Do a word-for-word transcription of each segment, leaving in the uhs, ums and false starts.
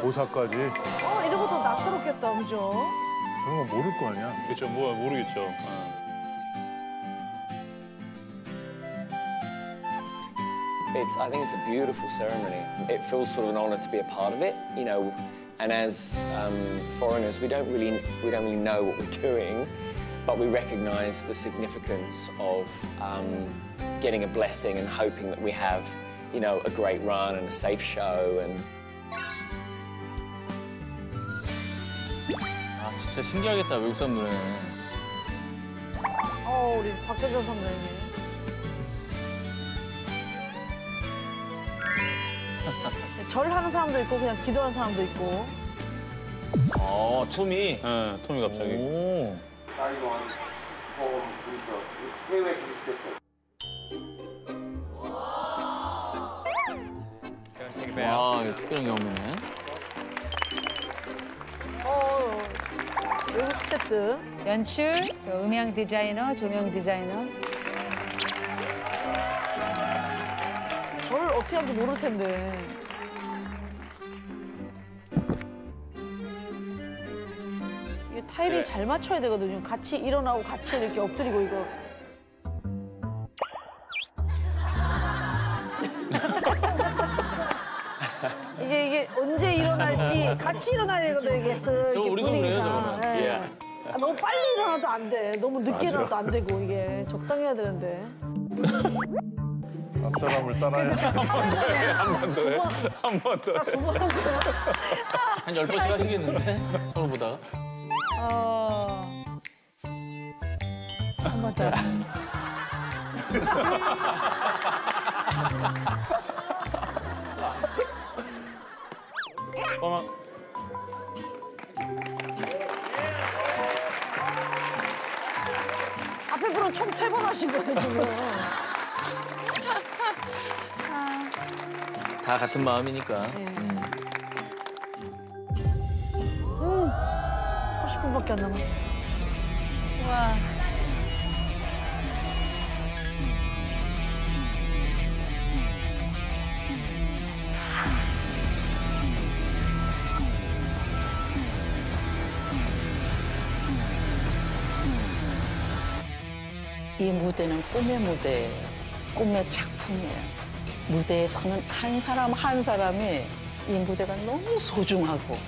고사까지. 어, 이런 것도 낯설었겠다, 그죠? 저런 거 모를 거 아니야. 그렇죠, 뭐 모르겠죠. 어. It's, I think it's a beautiful ceremony. It feels sort of an honour to be a part of it, you know. And as um, foreigners, we don't really we don't really know what we're doing, but we recognise the significance of um, getting a blessing and hoping that we have, you know, a great run and a safe show. And 아, 진짜 신기하겠다, 외국 사람들은. 어, 우리 박재정 선배님. 절하는 사람도 있고 그냥 기도하는 사람도 있고. 어, 토미. 응, 토미 갑자기. 오. 와, 이거 특별한 경험이네. 어, 외국 스태프. 연출, 음향 디자이너, 조명 디자이너. 저를 어떻게 하는지 모를 텐데. 이게 타이밍 네. 잘 맞춰야 되거든요. 같이 일어나고 같이 이렇게 엎드리고 이거. 이게 이게 언제 일어날지 같이 일어나야 되거든 이게 쓱 저거 이렇게 우리도 그래요, 분위기상. 저거는. 예. 예. 아, 너무 빨리 일어나도 안 돼. 너무 늦게 맞아. 일어나도 안 되고 이게 적당해야 되는데. 앞 사람을 따라야지. 한 번 더 해. 한 번 더 해. 두번 한 거야. 한 열 번씩 하시겠는데? 서로 보다가. 어. 한 번 더. 어머. 앞에 분은 총 세 번 하신 거예요 지금. 다 같은 마음이니까. 네. 음, 삼십 분밖에 안 남았어. 와. 이 무대는 꿈의 무대예요. 꿈의 작품이에요. 무대에 서는 한 사람 한 사람이 이 무대가 너무 소중하고.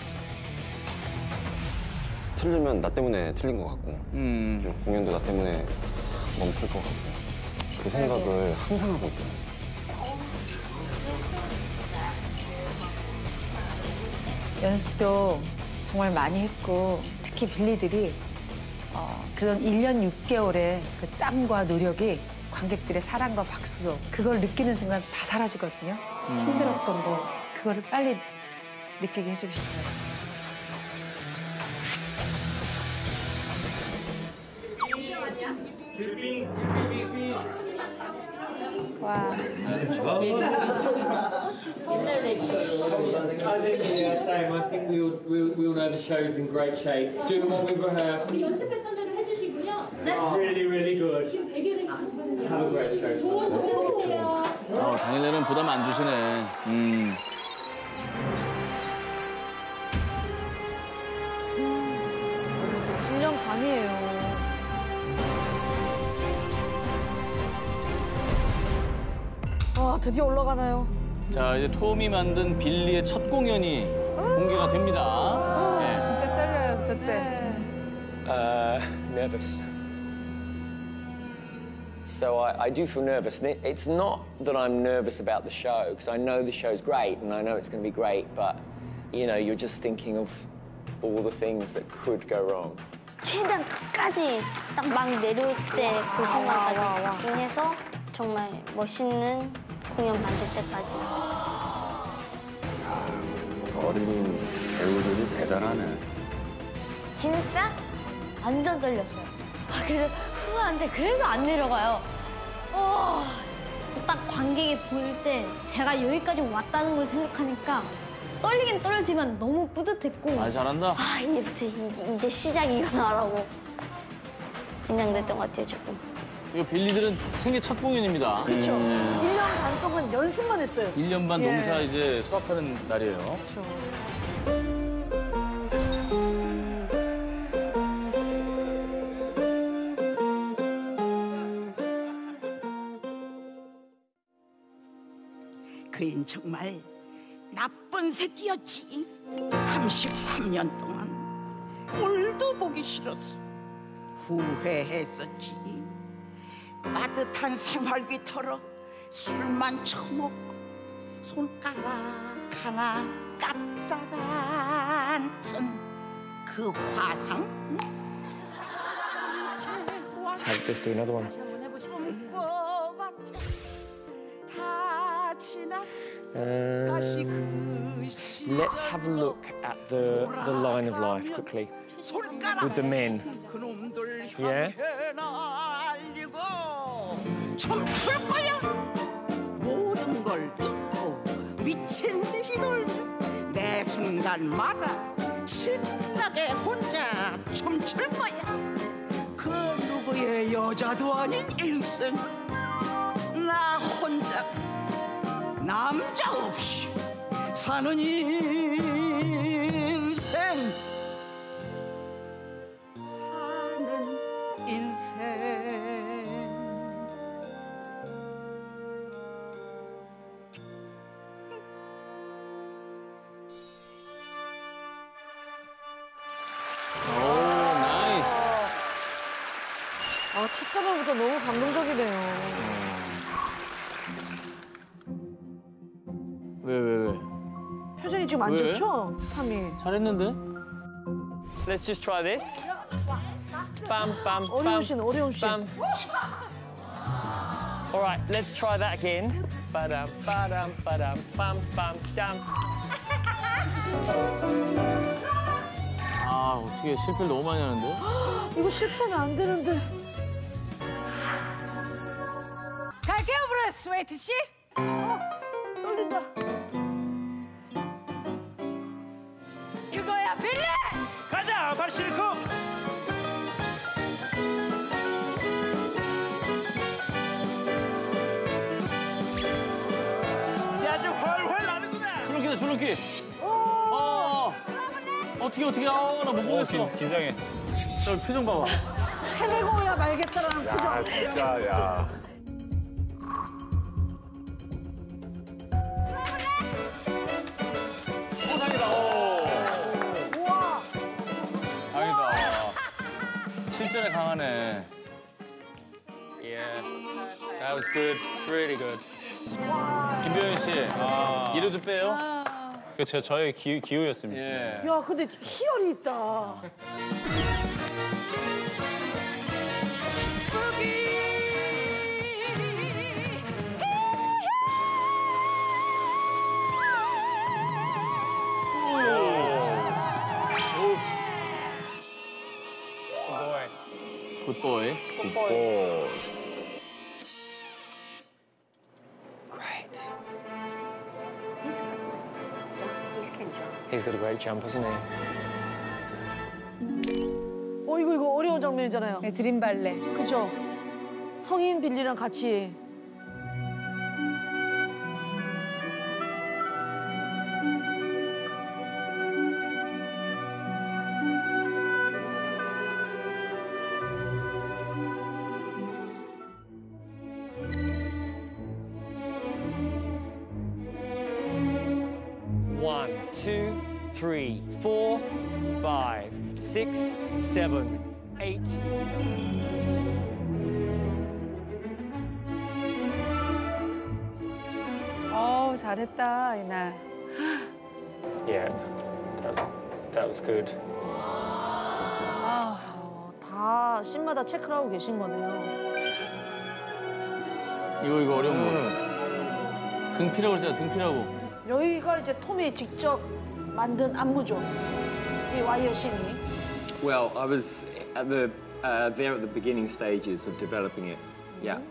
틀리면 나 때문에 틀린 것 같고 음. 그리고 공연도 나 때문에 멈출 것 같고 그 생각을 항상 하고 있어요. 연습도 정말 많이 했고 특히 빌리들이 어, 그런 일 년 육 개월의 그 땀과 노력이 관객들의 사랑과 박수로 그걸 느끼는 순간 다 사라지거든요. 음. 힘들었던 거 그거를 빨리 느끼게 해주고 싶어요. 와. I think yeah, same. I think we all, we all, we all know the show's in great shape. Doing what we've rehearsed. 연습했던 대로 해주시고요. Really, really good. 지금 되게 되게 좋거든요. Have a great show. 좋은 노래 해주세요. 어, 당일에는 부담 안 주시네. 음. 일 년 반이에요. 와, 드디어 올라가나요? 자, 이제 톰이 만든 빌리의 첫 공연이 공개가 됩니다. 네. 진짜 떨려요, 저 때. 네. Uh, nervous. So I, I do feel nervous. And it, it's not that I'm nervous about the show, because I know the show's great and I know it's going to be great, but, you know, you're just thinking of all the things that could go wrong. 최대한 끝까지 딱 막 내려올 때 그 순간까지 집중해서 정말 멋있는 공연 만들 때까지. 어린 배우들이 대단하네. 진짜 완전 떨렸어요. 아, 그래서 후회한데 그래도 안 내려가요. 어, 딱 관객이 보일 때 제가 여기까지 왔다는 걸 생각하니까 떨리긴 떨리지만 너무 뿌듯했고 말 잘한다. 아, 이제, 이제, 이제 시작이구나라고 긴장됐던 것 같아요, 조금. 이 빌리들은 생애 첫 공연입니다. 그렇죠. 음. 일 년 반 동안 연습만 했어요. 일 년 반 예. 농사 이제 수확하는 날이에요. 그렇죠. 그인 정말 나쁜 새끼였지. 삼십삼 년 동안 꼴도 보기 싫었어. 후회했었지. 빠듯한 생활비 털어 술만 처먹고 손가락 하나 깠다가 앉은 그 화상. Let's do another one. 꿈꿔봤자 다 지났어. 다시 그 Let's have a look at the, the line of life quickly. With the men. Yeah? 춤출 거야. 모든 걸 잊고 미친 듯이 돌면 매 순간마다 신나게 혼자 춤출 거야. 그 누구의 여자도 아닌 인생. 나 혼자 남자 없이 사는 인생. 사는 인생. 오, 나이스. 아, 첫 장면부터 너무 감동적이네요. 왜, 왜, 왜? 표정이 지금 안 왜? 좋죠? 참이. 잘했는데? Let's just try this. Bam, bam, bam. 어려운 씬, 어려운 씬. Bam. All right, let's try that again. Ba-dum, ba-dum, ba-dum, bam, bam, dam. 아, 어떻게 실패를 너무 많이 하는데? 이거 실패하면 안 되는데. 갈게요, 브루스 웨이트 씨. 어, 떨린다. 그거야, 빌리! 가자, 박실크! 아주 훨훨 나는구나! 줄넘기다, 줄넘기! 어, 어떻게, 어떻게, 아, 나 못 보겠어. 긴장해. 저 표정 봐봐. 해내고야 말겠다라는 표정. 아, 진짜, 야. 오, 다행이다, 오. 우와. 다행이다. 실전에 강하네. Yeah, that was good. It's really good. 김병현 씨, 아. 이래도 빼요? 그 제, 저의 기, 기호였습니다. 예. 야, 근데 희열이 있다. 굿보이. 오. Great. He's got a great jump, hasn't he? 어, 이거, 이거 어려운 장면이잖아요. 네, 드림 발레. 그죠? 성인 빌리랑 같이. One, two, three, four, five, six, seven, eight. 어우, 잘했다, 이날. Yeah, that was, that was good. 아, 어, 다 씬마다 체크를 하고 계신 거네요. 이거, 이거 어려운 거. 등피라고 그랬잖아, 등피라고. 여기가 이제 톰이 직접 만든 안무죠. 이 와이어 씬이. Well, I was at the uh, there at the beginning stages of developing it. Yeah.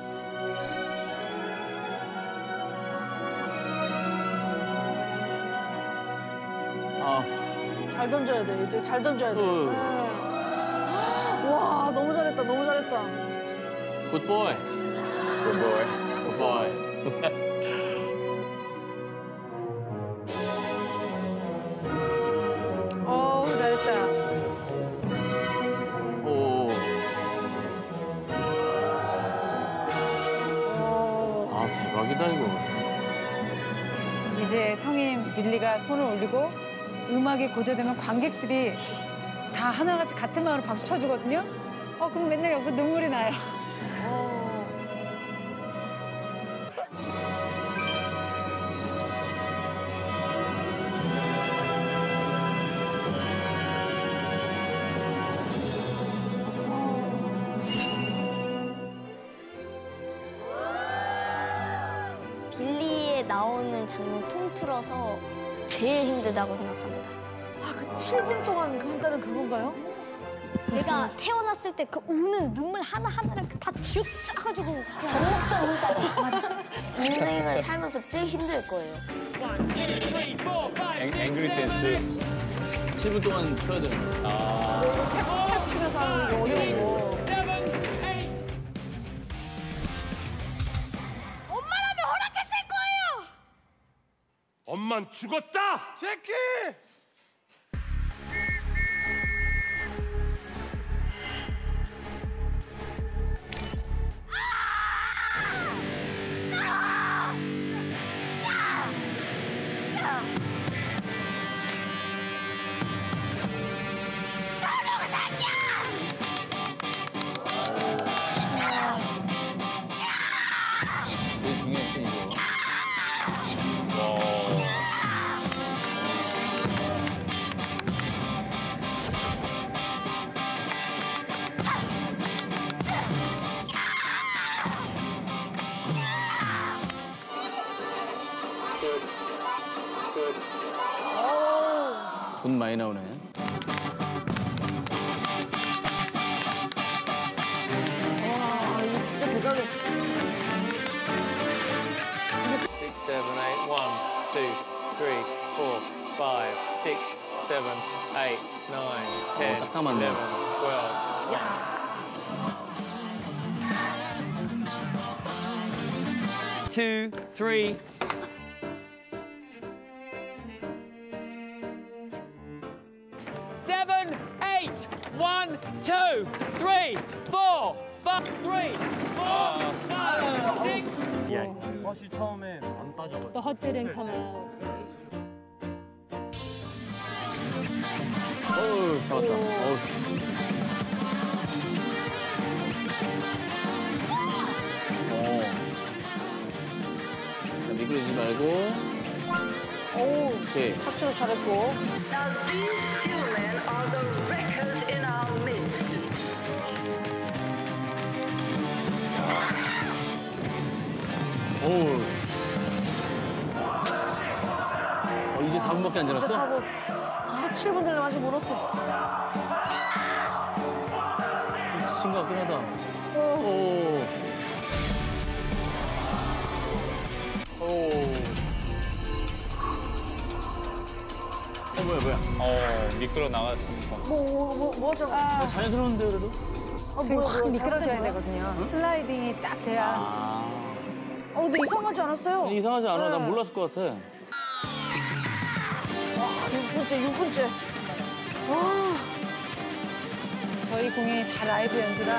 아, 잘 던져야 돼. 이때 잘 던져야 돼. 어. 네. 와, 너무 잘했다. 너무 잘했다. 굿보이. Good boy. 굿보이. 어우, 잘했다. 오. 어. 아, 대박이다, 이거. 빌리가 손을 올리고 음악이 고조되면 관객들이 다 하나같이 같은 마음으로 박수 쳐주거든요. 어, 그럼 맨날 여기서 눈물이 나요. 빌리에 나오는 장면 통틀어서 제일 힘들다고 생각합니다. 아, 그 칠 분 동안 그 한다는 그건가요? 얘가 태어났을 때 그 우는 눈물 하나하나를 다 쭉 짜가지고 젖먹던 힘까지. 맞아. 인생을 살면서 제일 힘들 거예요. 앵, 앵그리 댄스. 칠 분 동안 쳐야 되는 거. 아. 탭 치면서 하는 거 어려운 거. 엄마라면 허락했을 거예요! 엄만 죽었다! 제키! 제일 중요한 씬이죠. 분 많이 나오네. 와, 이거 진짜 대단해. Six, seven, eight, one, two, three, four, five, six, seven, eight, nine, ten, 딱 맞네. eleven, twelve. Two, three. Seven, eight, one, two, three, four, five, three, four, five, six. 버시 처음에 안 빠져가지고. The hot didn't come out. 어우, 잡았다. 어우. 어. 자, 미끄러지지 말고. 오, 오케이. 착지도 잘했고. Now these few men are the wreckers in our midst. 어우. 어, 이제 사 분밖에 안 진짜 지났어? 사 분. 아, 칠 분 되려면 아직 멀었어. 미친 것 같긴 하다. 오. 오. 어, 뭐야, 뭐야. 어, 미끄러 나갔으니까. 뭐, 뭐, 뭐, 뭐죠? 어, 자연스러운데, 그래도? 아, 저기 뭐야, 확 뭐야, 미끄러져야 잘못된 거야? 되거든요. 슬라이딩이 딱 돼야. 아. 어, 근데 이상하지 않았어요? 이상하지 않아. 난 네. 몰랐을 것 같아. 와, 육 분째, 육 분째. 와. 저희 공연이 다 라이브 연주라.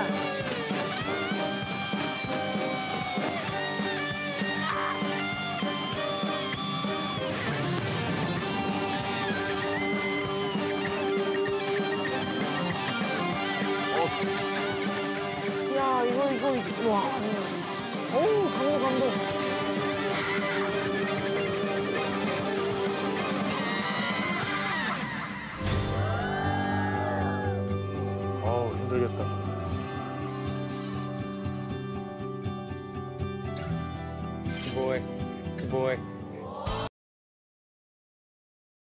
야, 이거, 이거, 와. 어우, 감동, 감동. 어우, 힘들겠다. Good boy. Good boy.